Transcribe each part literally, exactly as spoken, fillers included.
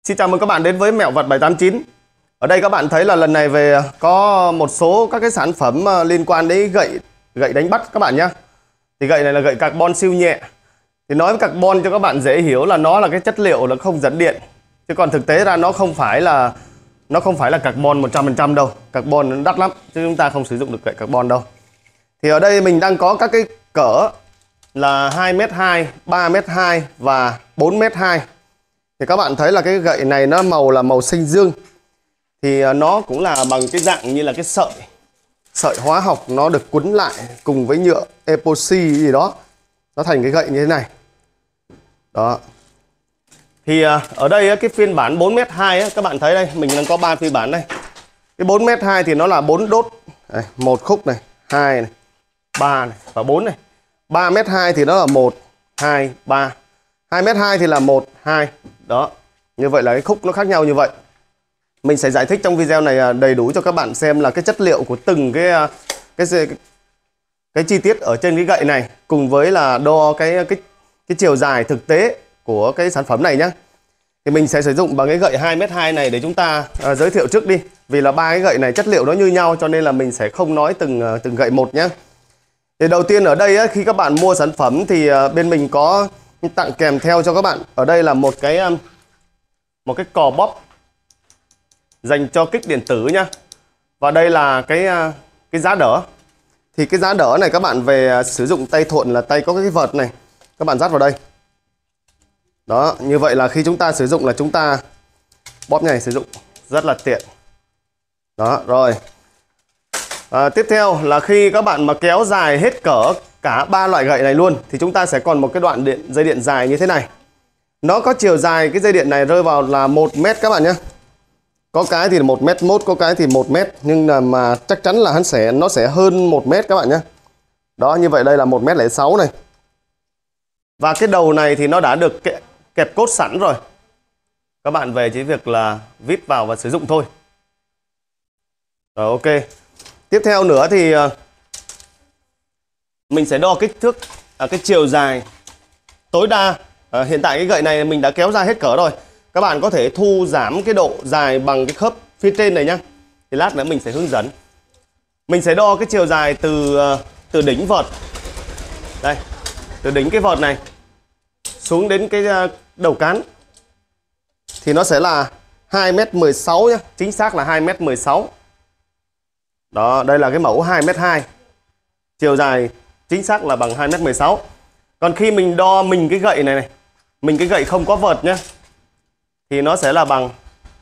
Xin chào mừng các bạn đến với Mẹo Vật bảy tám chín. Ở đây các bạn thấy là lần này về có một số các cái sản phẩm liên quan đến gậy gậy đánh bắt các bạn nhé. Thì gậy này là gậy carbon siêu nhẹ. Thì nói với carbon cho các bạn dễ hiểu là nó là cái chất liệu là không dẫn điện. Chứ còn thực tế ra nó không phải là nó không phải là carbon một trăm phần trăm đâu. Carbon nó đắt lắm chứ chúng ta không sử dụng được gậy carbon đâu. Thì ở đây mình đang có các cái cỡ là hai mét hai, ba mét hai và bốn mét hai. Thì các bạn thấy là cái gậy này nó màu là màu xanh dương. Thì nó cũng là bằng cái dạng như là cái sợi Sợi hóa học nó được quấn lại cùng với nhựa epoxy gì đó. Nó thành cái gậy như thế này. Đó. Thì ở đây cái phiên bản bốn mét hai các bạn thấy đây, mình đang có ba phiên bản đây. Cái bốn mét hai thì nó là bốn đốt. Đây, một khúc này, hai này, ba này và bốn này. ba mét hai thì nó là một, hai, ba. hai mét hai thì là một, hai. Đó. Như vậy là cái khúc nó khác nhau như vậy. Mình sẽ giải thích trong video này đầy đủ cho các bạn xem là cái chất liệu của từng cái cái cái, cái chi tiết ở trên cái gậy này, cùng với là đo cái cái cái chiều dài thực tế của cái sản phẩm này nhé. Thì mình sẽ sử dụng bằng cái gậy hai mét hai này để chúng ta uh, giới thiệu trước đi. Vì là ba cái gậy này chất liệu nó như nhau cho nên là mình sẽ không nói từng uh, từng gậy một nhé. Thì đầu tiên ở đây á, khi các bạn mua sản phẩm thì uh, bên mình có tặng kèm theo cho các bạn. Ở đây là một cái um, một cái cò bóp dành cho kích điện tử nhá. Và đây là cái uh, cái giá đỡ. Thì cái giá đỡ này các bạn về uh, sử dụng tay thuận là tay có cái vợt này. Các bạn dắt vào đây. Đó, như vậy là khi chúng ta sử dụng là chúng ta bóp này sử dụng rất là tiện. Đó, rồi. À, tiếp theo là khi các bạn mà kéo dài hết cỡ cả ba loại gậy này luôn thì chúng ta sẽ còn một cái đoạn điện dây điện dài như thế này. Nó có chiều dài cái dây điện này rơi vào là một mét các bạn nhé. Có cái thì một mét mốt, có cái thì một mét, nhưng là mà chắc chắn là hắn sẽ nó sẽ hơn một mét các bạn nhé. Đó, như vậy đây là một mét lẻ sáu này. Và cái đầu này thì nó đã được kẹp, kẹp cốt sẵn rồi. Các bạn về chỉ việc là vít vào và sử dụng thôi. Rồi, ok. Tiếp theo nữa thì mình sẽ đo kích thước, à, cái chiều dài tối đa. À, hiện tại cái gậy này mình đã kéo ra hết cỡ rồi. Các bạn có thể thu giảm cái độ dài bằng cái khớp phía trên này nhá. Thì lát nữa mình sẽ hướng dẫn. Mình sẽ đo cái chiều dài từ từ đỉnh vợt. Đây, từ đỉnh cái vợt này xuống đến cái đầu cán. Thì nó sẽ là hai mét mười sáu nhá, chính xác là hai mét mười sáu. Đó, đây là cái mẫu hai mét hai. Chiều dài chính xác là bằng hai mét mười sáu. Còn khi mình đo mình cái gậy này này, mình cái gậy không có vợt nhá, thì nó sẽ là bằng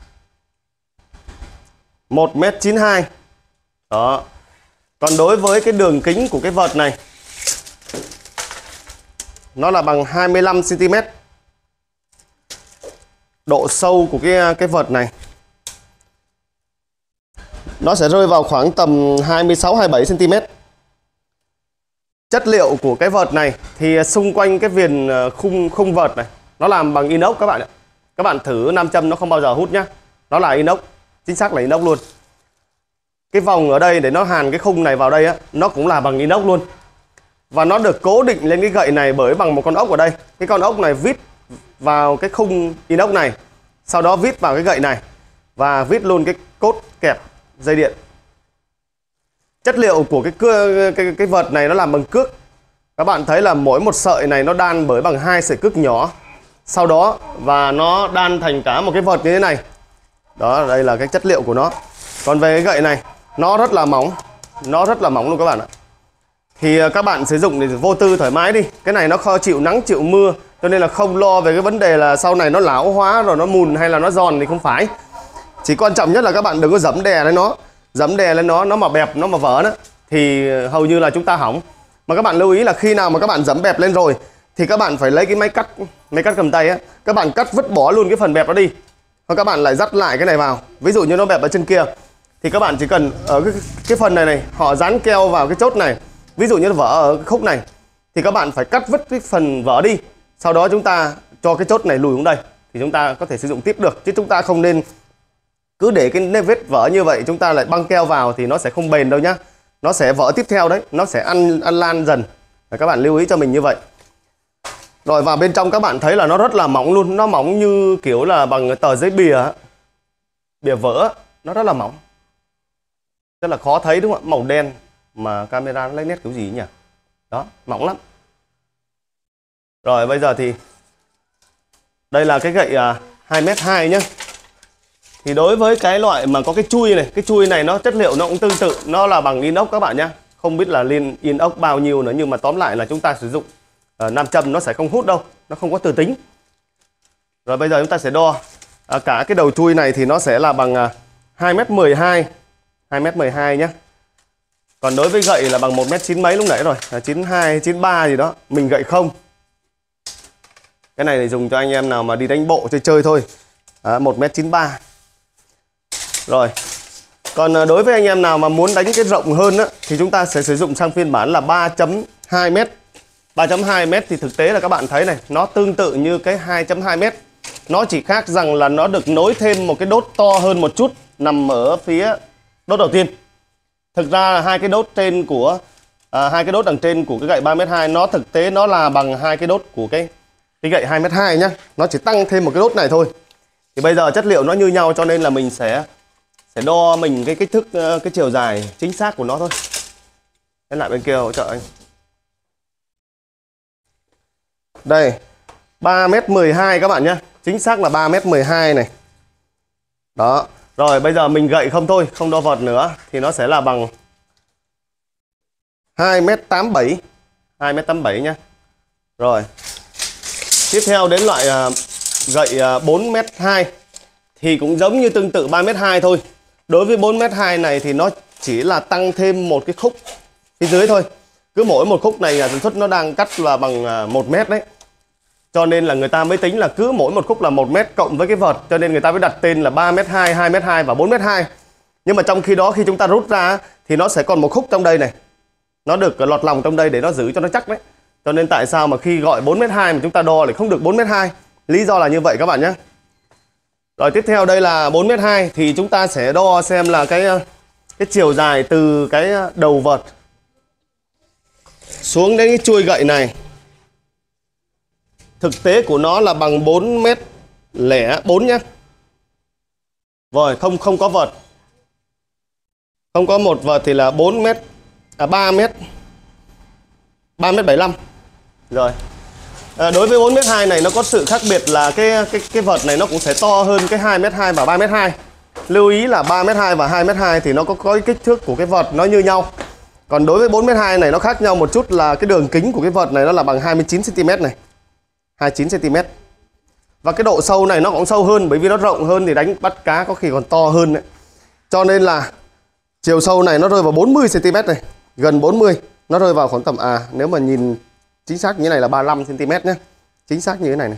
một mét chín mươi hai. Đó. Còn đối với cái đường kính của cái vợt này, nó là bằng hai mươi lăm xăng ti mét. Độ sâu của cái cái vợt này nó sẽ rơi vào khoảng tầm hai mươi sáu hai mươi bảy xăng ti mét. Chất liệu của cái vợt này thì xung quanh cái viền khung khung vợt này nó làm bằng inox các bạn ạ. Các bạn thử nam châm nó không bao giờ hút nhá. Nó là inox, chính xác là inox luôn. Cái vòng ở đây để nó hàn cái khung này vào đây á, nó cũng là bằng inox luôn. Và nó được cố định lên cái gậy này bởi bằng một con ốc ở đây. Cái con ốc này vít vào cái khung inox này, sau đó vít vào cái gậy này và vít luôn cái cốt kẹp dây điện. Chất liệu của cái cưa cái cái vợt này nó làm bằng cước. Các bạn thấy là mỗi một sợi này nó đan bởi bằng hai sợi cước nhỏ. Sau đó và nó đan thành cả một cái vợt như thế này. Đó, đây là cái chất liệu của nó. Còn về cái gậy này, nó rất là mỏng. Nó rất là mỏng luôn các bạn ạ. Thì các bạn sử dụng thì vô tư thoải mái đi. Cái này nó khó chịu nắng chịu mưa, cho nên là không lo về cái vấn đề là sau này nó lão hóa rồi nó mùn hay là nó giòn thì không phải. Chỉ quan trọng nhất là các bạn đừng có giẫm đè lên nó. Giẫm đè lên nó, nó mà bẹp, nó mà vỡ đó thì hầu như là chúng ta hỏng. Mà các bạn lưu ý là khi nào mà các bạn giẫm bẹp lên rồi thì các bạn phải lấy cái máy cắt, máy cắt cầm tay á, các bạn cắt vứt bỏ luôn cái phần bẹp đó đi. Hoặc các bạn lại dắt lại cái này vào. Ví dụ như nó bẹp ở chân kia thì các bạn chỉ cần ở cái, cái phần này này, họ dán keo vào cái chốt này. Ví dụ như nó vỡ ở cái khúc này thì các bạn phải cắt vứt cái phần vỡ đi. Sau đó chúng ta cho cái chốt này lùi xuống đây thì chúng ta có thể sử dụng tiếp được. Chứ chúng ta không nên cứ để cái nếp vết vỡ như vậy chúng ta lại băng keo vào thì nó sẽ không bền đâu nhá. Nó sẽ vỡ tiếp theo đấy, nó sẽ ăn ăn lan dần. Và các bạn lưu ý cho mình như vậy. Rồi vào bên trong các bạn thấy là nó rất là mỏng luôn. Nó mỏng như kiểu là bằng tờ giấy bìa, bìa vỡ. Nó rất là mỏng, rất là khó thấy đúng không ạ? Màu đen mà camera nó lấy nét kiểu gì nhỉ? Đó, mỏng lắm. Rồi bây giờ thì đây là cái gậy à, hai mét hai nhá. Thì đối với cái loại mà có cái chui này, cái chui này nó chất liệu nó cũng tương tự, nó là bằng inox các bạn nhá. Không biết là liên inox bao nhiêu nữa, nhưng mà tóm lại là chúng ta sử dụng uh, nam châm nó sẽ không hút đâu, nó không có từ tính. Rồi bây giờ chúng ta sẽ đo à, cả cái đầu chui này thì nó sẽ là bằng uh, hai mét mười hai, hai mét mười hai nhá. Còn đối với gậy là bằng một mét chín mấy lúc nãy rồi, là chín hai, chín ba gì đó, mình gậy không. Cái này thì dùng cho anh em nào mà đi đánh bộ chơi chơi thôi. À, một mét chín ba. Rồi. Còn đối với anh em nào mà muốn đánh cái rộng hơn á, thì chúng ta sẽ sử dụng sang phiên bản là ba chấm hai mét. ba chấm hai mét thì thực tế là các bạn thấy này, nó tương tự như cái hai chấm hai mét. Nó chỉ khác rằng là nó được nối thêm một cái đốt to hơn một chút, nằm ở phía đốt đầu tiên. Thực ra là hai cái đốt trên của à, hai cái đốt đằng trên của cái gậy ba mét hai nó thực tế nó là bằng hai cái đốt của cái cái gậy hai mét hai nhá. Nó chỉ tăng thêm một cái đốt này thôi. Thì bây giờ chất liệu nó như nhau cho nên là mình sẽ sẽ đo mình cái kích thước, cái chiều dài chính xác của nó thôi. Đến lại bên kia hỗ trợ anh. Đây, ba mét mười hai các bạn nhé. Chính xác là ba mét mười hai này. Đó. Rồi bây giờ mình gậy không thôi, không đo vợt nữa, thì nó sẽ là bằng hai mét tám mươi bảy. hai mét tám mươi bảy nhé. Rồi. Tiếp theo đến loại uh, gậy uh, bốn mét hai. Thì cũng giống như tương tự ba mét hai thôi. Đối với bốn mét hai này thì nó chỉ là tăng thêm một cái khúc phía dưới thôi. Cứ mỗi một khúc này nhà sản xuất nó đang cắt là bằng một mét đấy. Cho nên là người ta mới tính là cứ mỗi một khúc là một mét cộng với cái vợt. Cho nên người ta mới đặt tên là ba mét hai, hai mét hai và bốn mét hai. Nhưng mà trong khi đó khi chúng ta rút ra thì nó sẽ còn một khúc trong đây này. Nó được lọt lòng trong đây để nó giữ cho nó chắc đấy. Cho nên tại sao mà khi gọi bốn mét hai mà chúng ta đo lại không được bốn mét hai. Lý do là như vậy các bạn nhé. Rồi tiếp theo đây là bốn mét hai. Thì chúng ta sẽ đo xem là cái cái chiều dài từ cái đầu vợt xuống đến cái chuôi gậy này. Thực tế của nó là bằng bốn mét lẻ bốn nhé. Rồi không không có vợt. Không có một vợt thì là bốn mét à ba mét. ba mét bảy mươi lăm. Rồi. À, đối với bốn mét hai này nó có sự khác biệt là cái cái cái vợt này nó cũng sẽ to hơn cái hai mét hai và ba mét hai. Lưu ý là ba mét hai và hai mét hai thì nó có có cái kích thước của cái vợt nó như nhau. Còn đối với bốn mét hai này nó khác nhau một chút là cái đường kính của cái vợt này nó là bằng hai mươi chín xăng ti mét này. hai mươi chín xăng ti mét. Và cái độ sâu này nó cũng sâu hơn, bởi vì nó rộng hơn thì đánh bắt cá có khi còn to hơn đấy. Cho nên là chiều sâu này nó rơi vào bốn mươi xăng ti mét này, gần bốn mươi. Nó rơi vào khoảng tầm à nếu mà nhìn chính xác như thế này là ba mươi lăm xăng ti mét nhé. Chính xác như thế này này.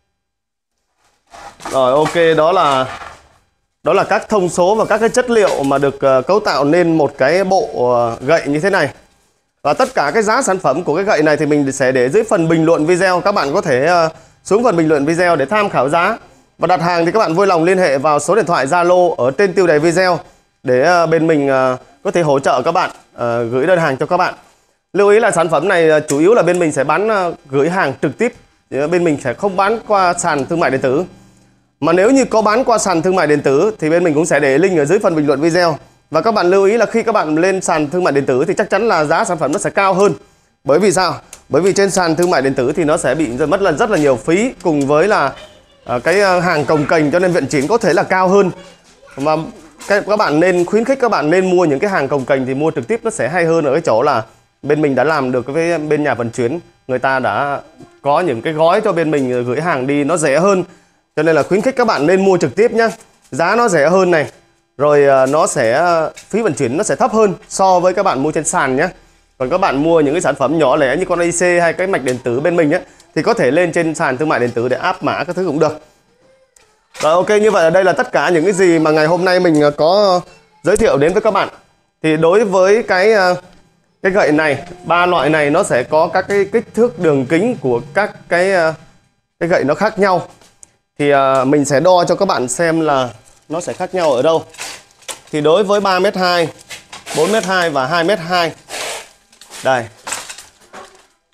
Rồi ok, đó là đó là các thông số và các cái chất liệu mà được uh, cấu tạo nên một cái bộ uh, gậy như thế này. Và tất cả cái giá sản phẩm của cái gậy này thì mình sẽ để dưới phần bình luận video. Các bạn có thể uh, xuống phần bình luận video để tham khảo giá. Và đặt hàng thì các bạn vui lòng liên hệ vào số điện thoại Zalo ở trên tiêu đề video để uh, bên mình uh, có thể hỗ trợ các bạn uh, gửi đơn hàng cho các bạn. Lưu ý là sản phẩm này uh, chủ yếu là bên mình sẽ bán uh, gửi hàng trực tiếp. Bên mình sẽ không bán qua sàn thương mại điện tử. Mà nếu như có bán qua sàn thương mại điện tử thì bên mình cũng sẽ để link ở dưới phần bình luận video. Và các bạn lưu ý là khi các bạn lên sàn thương mại điện tử thì chắc chắn là giá sản phẩm nó sẽ cao hơn. Bởi vì sao? Bởi vì trên sàn thương mại điện tử thì nó sẽ bị mất là rất là nhiều phí cùng với là uh, cái hàng cồng kềnh, cho nên vận chuyển có thể là cao hơn. Mà các, các bạn nên khuyến khích các bạn nên mua những cái hàng cồng kềnh thì mua trực tiếp nó sẽ hay hơn ở cái chỗ là bên mình đã làm được với bên nhà vận chuyển, người ta đã có những cái gói cho bên mình gửi hàng đi nó rẻ hơn. Cho nên là khuyến khích các bạn nên mua trực tiếp nhá. Giá nó rẻ hơn này. Rồi nó sẽ phí vận chuyển nó sẽ thấp hơn so với các bạn mua trên sàn nhé. Còn các bạn mua những cái sản phẩm nhỏ lẻ như con a xê hay cái mạch điện tử bên mình ấy, thì có thể lên trên sàn thương mại điện tử để áp mã các thứ cũng được. Rồi ok, như vậy ở đây là tất cả những cái gì mà ngày hôm nay mình có giới thiệu đến với các bạn. Thì đối với cái cái gậy này, ba loại này nó sẽ có các cái kích thước đường kính của các cái cái gậy nó khác nhau. Thì uh, mình sẽ đo cho các bạn xem là nó sẽ khác nhau ở đâu. Thì đối với ba mét hai, bốn mét hai và hai mét hai. Đây.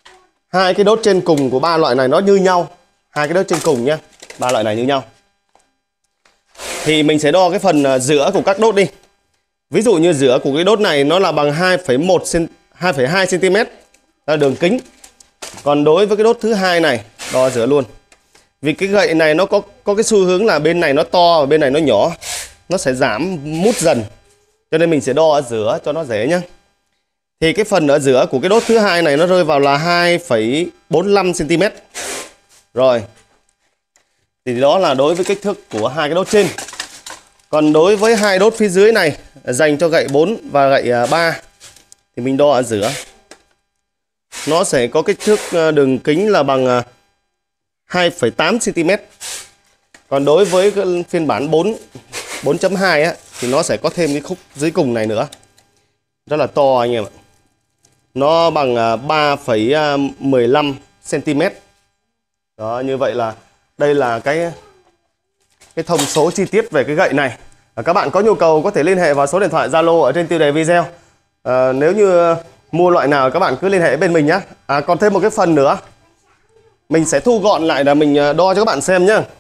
hai cái đốt trên cùng của ba loại này nó như nhau. Hai cái đốt trên cùng nhé, ba loại này như nhau. Thì mình sẽ đo cái phần giữa của các đốt đi. Ví dụ như giữa của cái đốt này nó là bằng hai phẩy một hai phẩy hai xăng-ti-mét là đường kính. Còn đối với cái đốt thứ hai này, đo giữa luôn. Vì cái gậy này nó có có cái xu hướng là bên này nó to và bên này nó nhỏ, nó sẽ giảm mút dần. Cho nên mình sẽ đo ở giữa cho nó dễ nhé. Thì cái phần ở giữa của cái đốt thứ hai này nó rơi vào là hai phẩy bốn lăm xăng-ti-mét. Rồi. Thì đó là đối với kích thước của hai cái đốt trên. Còn đối với hai đốt phía dưới này dành cho gậy bốn và gậy ba thì mình đo ở giữa. Nó sẽ có kích thước đường kính là bằng hai phẩy tám xăng-ti-mét. Còn đối với cái phiên bản bốn chấm hai á thì nó sẽ có thêm cái khúc dưới cùng này nữa. Rất là to anh em ạ. Nó bằng ba phẩy mười lăm xăng-ti-mét. Đó, như vậy là đây là cái cái thông số chi tiết về cái gậy này. À, các bạn có nhu cầu có thể liên hệ vào số điện thoại Zalo ở trên tiêu đề video. À, nếu như mua loại nào các bạn cứ liên hệ bên mình nhé. À, còn thêm một cái phần nữa, mình sẽ thu gọn lại là mình đo cho các bạn xem nhé.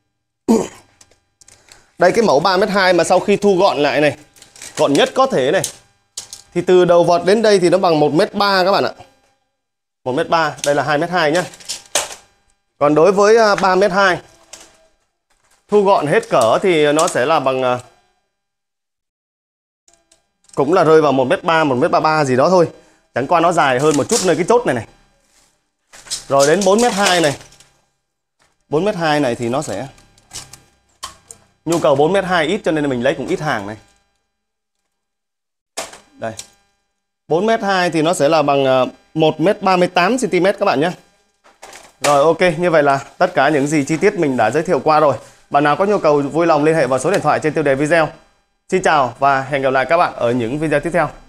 Đây cái mẫu ba mét hai mà sau khi thu gọn lại này, gọn nhất có thể này, thì từ đầu vọt đến đây thì nó bằng một mét ba các bạn ạ. một mét ba, đây là hai mét hai nhé. Còn đối với ba mét hai thu gọn hết cỡ thì nó sẽ là bằng, cũng là rơi vào một mét ba, một mét ba mươi ba gì đó thôi. Chẳng qua nó dài hơn một chút nơi cái chốt này này. Rồi đến bốn mét hai này. bốn mét hai này thì nó sẽ nhu cầu bốn mét hai ít cho nên mình lấy cũng ít hàng này. Đây. bốn mét hai thì nó sẽ là bằng một mét ba mươi tám xăng-ti-mét các bạn nhé. Rồi ok, như vậy là tất cả những gì chi tiết mình đã giới thiệu qua rồi. Bạn nào có nhu cầu vui lòng liên hệ vào số điện thoại trên tiêu đề video. Xin chào và hẹn gặp lại các bạn ở những video tiếp theo.